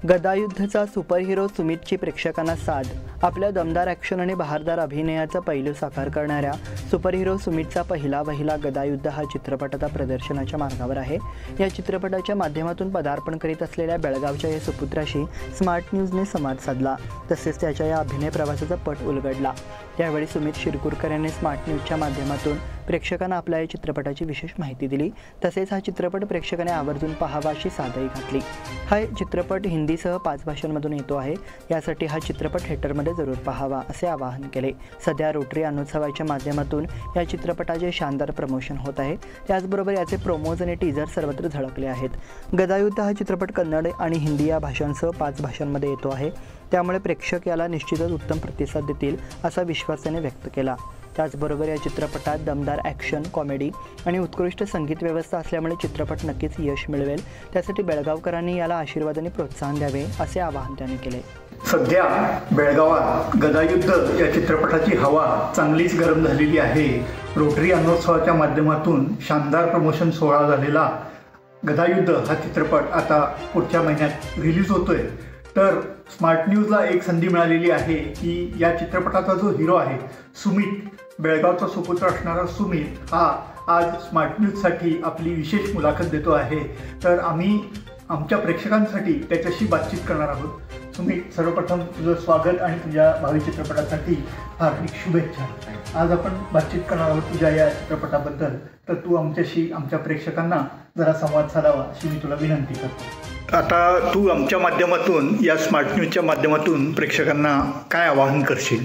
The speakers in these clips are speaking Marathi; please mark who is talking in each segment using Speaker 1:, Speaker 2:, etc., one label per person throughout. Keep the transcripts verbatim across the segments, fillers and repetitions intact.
Speaker 1: गदायुद्धचा सुपरहिरो सुमितची प्रेक्षकांना साथ. आपल्या दमदार ॲक्शन आणि बहारदार अभिनयाचा पैलू साकार करणाऱ्या सुपरहिरो सुमितचा पहिला वहिला गदायुद्ध हा चित्रपट आता प्रदर्शनाच्या मार्गावर आहे. या चित्रपटाच्या माध्यमातून पदार्पण करीत असलेल्या बेळगावच्या या सुपुत्राशी स्मार्ट न्यूजने संवाद साधला. तसेच त्याच्या या अभिनय प्रवासाचा पट उलगडला. त्यावेळी सुमित शिरकुरकर यांनी स्मार्ट न्यूजच्या माध्यमातून प्रेक्षकांना आपल्या या चित्रपटाची विशेष माहिती दिली. तसेच हा चित्रपट प्रेक्षकांनी आवर्जून पाहावा अशी साधही घातली. हा चित्रपट हिंदीसह पाच भाषांमधून येतो आहे. यासाठी हा चित्रपट थिएटरमध्ये जरूर पाहावा असे आवाहन केले. सध्या रोटरी अनोत्सवाच्या माध्यमातून या चित्रपटाचे शानदार प्रमोशन होत आहे. त्याचबरोबर याचे प्रोमोज आणि टीजर सर्वत्र झळकले आहेत. गदायुद्ध हा चित्रपट कन्नड आणि हिंदी या भाषांसह पाच भाषांमध्ये येतो आहे. त्यामुळे प्रेक्षक याला निश्चितच उत्तम प्रतिसाद देतील असा विश्वास त्याने व्यक्त केला. त्याचबरोबर या चित्रपटात दमदार ॲक्शन, कॉमेडी आणि उत्कृष्ट संगीत व्यवस्था असल्यामुळे चित्रपट नक्कीच यश मिळवेल. त्यासाठी बेळगावकरांनी याला आशीर्वाद आणि प्रोत्साहन द्यावे असे आवाहन त्याने केले.
Speaker 2: सध्या बेळगावात गदायुद्ध या चित्रपटाची हवा चांगलीच गरम झालेली आहे. रोटरी अनोत्सवाच्या माध्यमातून शानदार प्रमोशन सोहळा झालेला गदायुद्ध हा चित्रपट आता पुढच्या महिन्यात रिलीज होतोय. तर स्मार्ट न्यूजला एक संधी मिळालेली आहे की या चित्रपटाचा जो हिरो आहे सुमित, बेळगावचा सुपुत्र असणारा सुमित हा आज स्मार्ट न्यूजसाठी आपली विशेष मुलाखत देतो आहे. तर आम्ही आमच्या प्रेक्षकांसाठी त्याच्याशी बातचीत करणार आहोत. सुमित, सर्वप्रथम तुझं स्वागत आणि तुझ्या भावी चित्रपटासाठी हार्दिक शुभेच्छा. आज आपण बातचीत करणार आहोत तुझ्या या चित्रपटाबद्दल. तर तू आमच्याशी, आमच्या प्रेक्षकांना जरा संवाद साधावा अशी मी तुला विनंती करतो. आता तू आमच्या माध्यमातून, या स्मार्ट न्यूजच्या माध्यमातून प्रेक्षकांना काय आवाहन करशील?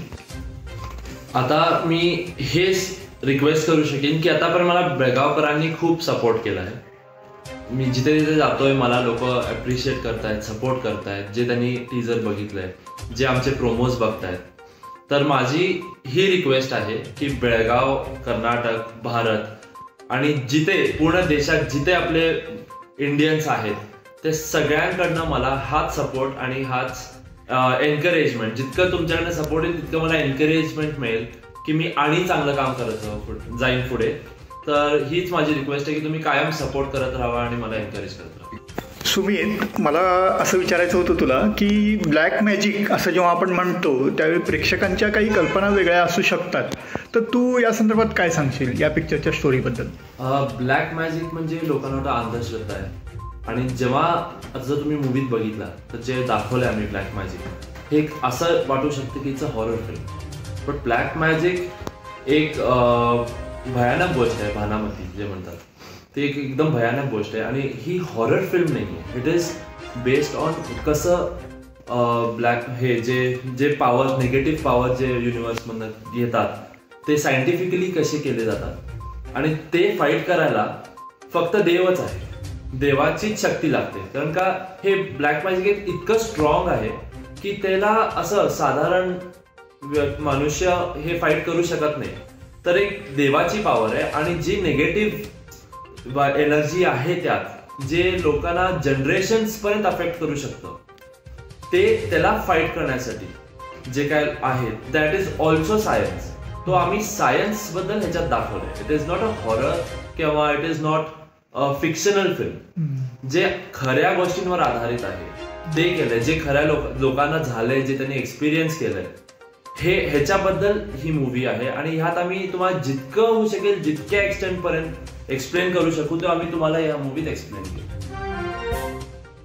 Speaker 3: आता मी हेच रिक्वेस्ट करू शकेन की आतापर्यंत मला बेळगावकरांनी खूप सपोर्ट केला आहे. मी जिथे जिथे जातोय मला लोक ॲप्रिशिएट करतायत, सपोर्ट करतायत. जे त्यांनी टीजर बघितलंय, जे आमचे प्रोमोज बघतायत. तर माझी ही रिक्वेस्ट आहे की बेळगाव, कर्नाटक, भारत आणि जिथे पूर्ण देशात जिथे आपले इंडियन्स आहेत ते सगळ्यांकडनं मला हाच सपोर्ट आणि हाच एनकरेजमेंट, जितकं तुमच्याकडनं सपोर्ट येईल तितकं मला एनकरेजमेंट मिळेल की मी आणि चांगलं काम करत जाईन पुढे. तर हीच माझी रिक्वेस्ट आहे की तुम्ही कायम सपोर्ट करत राहा आणि मला एनकरेज करत राहा.
Speaker 2: सुमित, मला असं विचारायचं होतं तुला की ब्लॅक मॅजिक असं जेव्हा आपण म्हणतो त्यावेळी प्रेक्षकांच्या काही कल्पना वेगळ्या असू शकतात. तर तू या संदर्भात काय सांगशील या पिक्चरच्या स्टोरीबद्दल?
Speaker 3: ब्लॅक मॅजिक म्हणजे लोकांना अंधश्रद्धा आहे. आणि जेव्हा जर तुम्ही मूवीत बघितला तर जे दाखवलं आहे आम्ही ब्लॅक मॅजिक, हे एक असं वाटू शकतं की it's a horror film. But black magic एक भयानक गोष्ट आहे. भानामती जे म्हणतात ते एक एकदम भयानक गोष्ट आहे. आणि ही हॉरर फिल्म नाही आहे. इट इज बेस्ड ऑन कसं ब्लॅक हे जे जे पॉवर, निगेटिव्ह पॉवर जे युनिव्हर्समधून येतात ते सायंटिफिकली कसे केले जातात. आणि ते फाईट करायला फक्त देवच आहे, देवाचीच शक्ती लागते. कारण का हे ब्लॅक मॅजिक इतकं स्ट्रॉंग आहे की त्याला असं साधारण मनुष्य हे फाईट करू शकत नाही. तर एक देवाची पॉवर आहे. आणि जी निगेटिव्ह एनर्जी आहे त्यात, जे लोकांना जनरेशन्स पर्यंत अफेक्ट करू शकतं, ते त्याला फाईट करण्यासाठी जे काय आहे दॅट इज ऑल्सो सायन्स. तो आम्ही सायन्स बद्दल ह्याच्यात दाखवलंय. It is not a horror किंवा it is not fictional film. जे खऱ्या गोष्टींवर आधारित आहे ते केलंय, जे खऱ्या लोक लोकांना झालंय, जे त्यांनी एक्सपिरियन्स केलंय, हे ह्याच्याबद्दल ही मूवी आहे. आणि ह्यात आम्ही तुम्हाला जितकं होऊ शकेल, जितक्या एक्सटेंट पर्यंत एक्सप्लेन करू शकू ते आम्ही तुम्हाला या मूवीत एक्सप्लेन केलं.